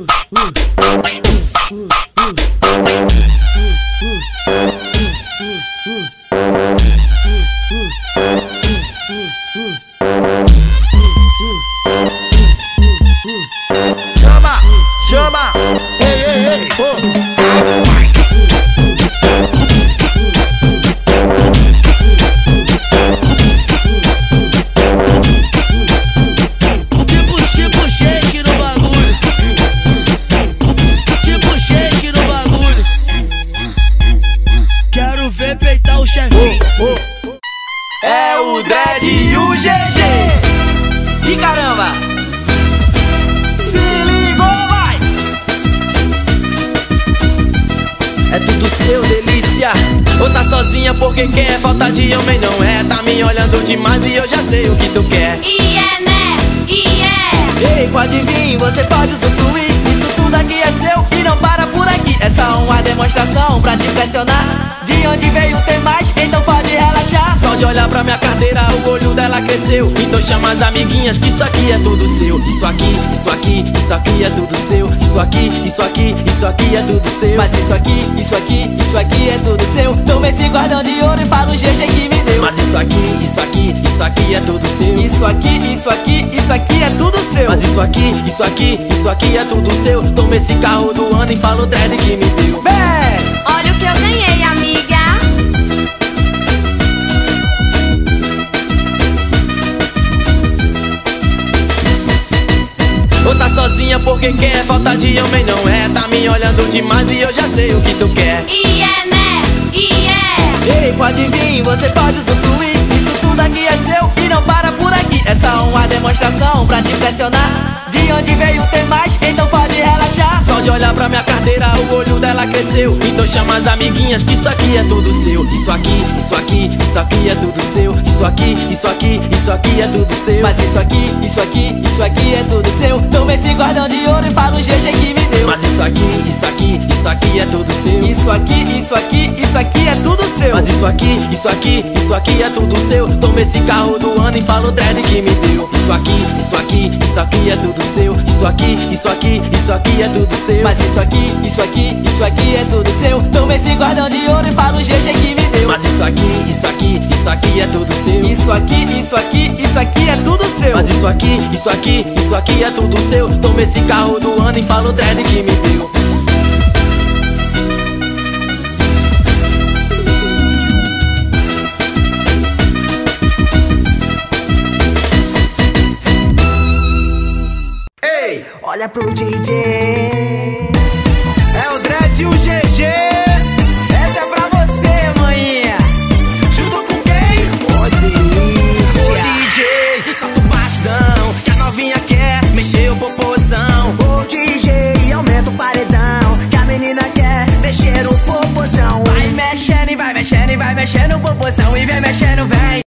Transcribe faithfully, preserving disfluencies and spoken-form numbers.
Chama, chama, ei, ei, ei, oh. Peitar o chefinho. Oh, oh. É o Dread e o G G. E caramba, se ligou, vai. É tudo seu, delícia. Ou tá sozinha porque quer, falta de homem não é. Tá me olhando demais e eu já sei o que tu quer. E é, né? E é. Ei, pode vir, você pode usufruir. Isso tudo aqui é seu e não para por aqui. É só uma demonstração pra te impressionar. De onde veio tem mais, então pode relaxar. Só de olhar pra minha carteira o olho dela cresceu. Então chama as amiguinhas que isso aqui é tudo seu. Isso aqui, isso aqui, isso aqui é tudo seu. Isso aqui, isso aqui, isso aqui é tudo seu. Mas isso aqui, isso aqui, isso aqui é tudo seu. Toma esse guardão de ouro e fala o G G que me deu. Mas isso aqui, isso aqui, isso aqui é tudo seu. Isso aqui, isso aqui, isso aqui é tudo seu. Mas isso aqui, isso aqui, isso aqui é tudo seu. Toma esse carro do ano e fala o dread que me deu. Vem! Olha o que eu ganhei, amiga. Ou tá sozinha porque quer, falta de homem não é. Tá me olhando demais e eu já sei o que tu quer. E é, né? E é. Ei, pode vir, você pode usufruir. Isso tudo aqui é seu e não para por aqui. É só uma demonstração pra te impressionar. De onde veio tem mais, então pode relaxar. Só de olhar pra minha carteira o olho dela cresceu. Então chama as amiguinhas que isso aqui é tudo seu. Isso aqui, isso aqui, isso aqui é tudo seu. Isso aqui, isso aqui, isso aqui é tudo seu. Mas isso aqui, isso aqui, isso aqui é tudo seu. Toma esse guardão de ouro e fala o G G que me deu. Mas isso aqui, isso aqui, isso aqui é tudo seu. Isso aqui, isso aqui, isso aqui é tudo seu. Mas isso aqui, isso aqui, isso aqui é tudo seu. Toma esse carro do ano e fala o dread que me deu. Isso aqui, isso aqui, isso aqui é tudo seu. Isso aqui, isso aqui, isso aqui é tudo seu. Mas isso aqui, isso aqui, isso aqui é tudo seu. Toma esse guardão de ouro e fala o G G que me deu. Mas isso aqui, isso aqui, isso aqui é tudo seu. Isso aqui, isso aqui, isso aqui é tudo seu. Mas isso aqui, isso aqui, isso aqui é tudo seu. Toma esse carro do ano e fala o dread que me deu. Olha pro D J. É o Dread e o G G. Essa é pra você, maninha. Junto com quem? Ó, delícia. O D J, solta o bastão, que a novinha quer mexer o popozão. O D J, aumenta o paredão, que a menina quer mexer o popozão. Vai mexendo e vai mexendo e vai mexendo o popozão. E vem mexendo, vem.